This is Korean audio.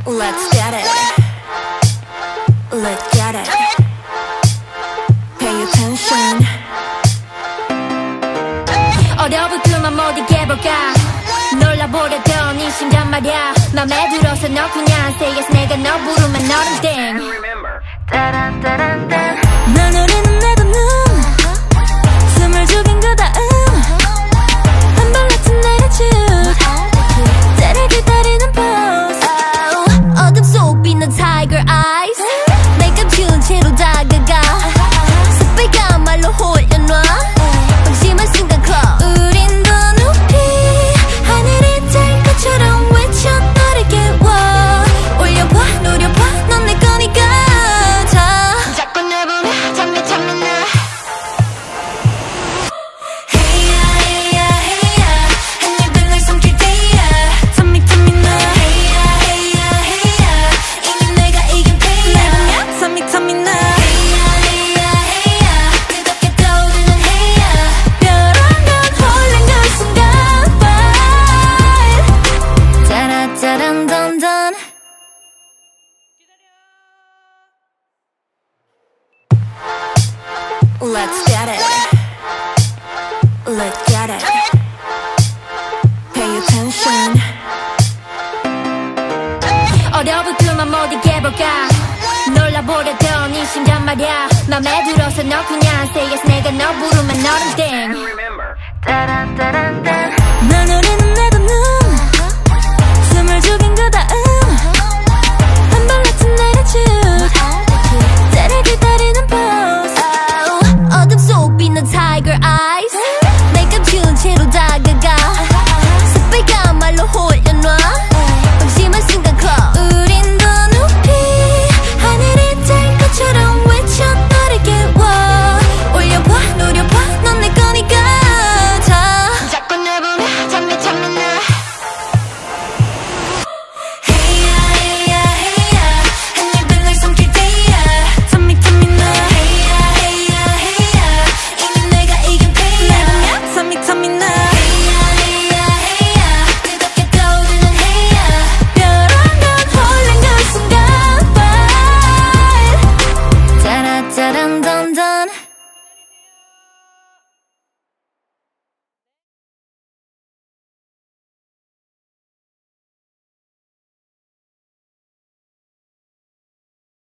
Let's get it. Let's get it. Pay attention. 어려붙으면 못 이겨볼까. 놀라보려던 이 심장 말야. 맘에 들어서 너 그냥 say yes. 내가 너 부르면 너는 땡. 널 노리는 내 두 눈. 숨을 죽인 그 다음 한 발 같은 나의 쭉 때를 기다리는 pose. 어둠 속 빛난 tiger eyes. 날 감춘 채로 다가가 습배가 말로 홀려놔. 방심한 순간 close. 우린 더 높이 하늘이 닿은 것처럼 외쳐 너를 깨워. 올려봐 노려봐 넌 내 거니까. 다 자꾸 날 보면 잠에 잠이 나. Hey ya hey ya hey ya 하늘등을 숨길 때야 잠이 잠이 나. Hey ya hey ya hey ya 이미 내가 이긴 패야. 날 보면 잠이 잠이 나. Hey ya hey ya hey ya 뜨겁게 떠오르는 hey ya 벼랑간 홀린 그 순간 Fire 짜라짜란 던던. Let's get it. Let's get it. Pay attention. 어려붙으면 못 이겨볼까. 놀라보려던 이 심장 말야. 맘에 들어서 너 그냥 say yes. 내가 너 부르면 너는 땡. 널 노리는 내 두 눈. 숨을 죽인 그 다음 한 발 같은 나의 쭉 때를 기다리는 pose. 어둠 속 빛난 tiger eyes. 날 감춘 채로 다가가 습배가 말로 홀려놔. 방심한 순간 close. 우린 더 높이 하늘이 닿은 것처럼 외쳐 너를 깨워. 올려봐 노려봐 넌 내 거니까. 다 자꾸 날 보면 잠이 잠이 나. Hey ya hey ya hey ya 하늘등을 숨길 때야 잠이 잠이 나. Hey ya hey ya hey ya 이미 내가 이긴 패야. 날 보면 잠이 잠이 나. Hey ya hey ya hey ya 뜨겁게 떠오르는 hey ya 벼랑간 홀린 그 순간 Fire 짜라짜란 던.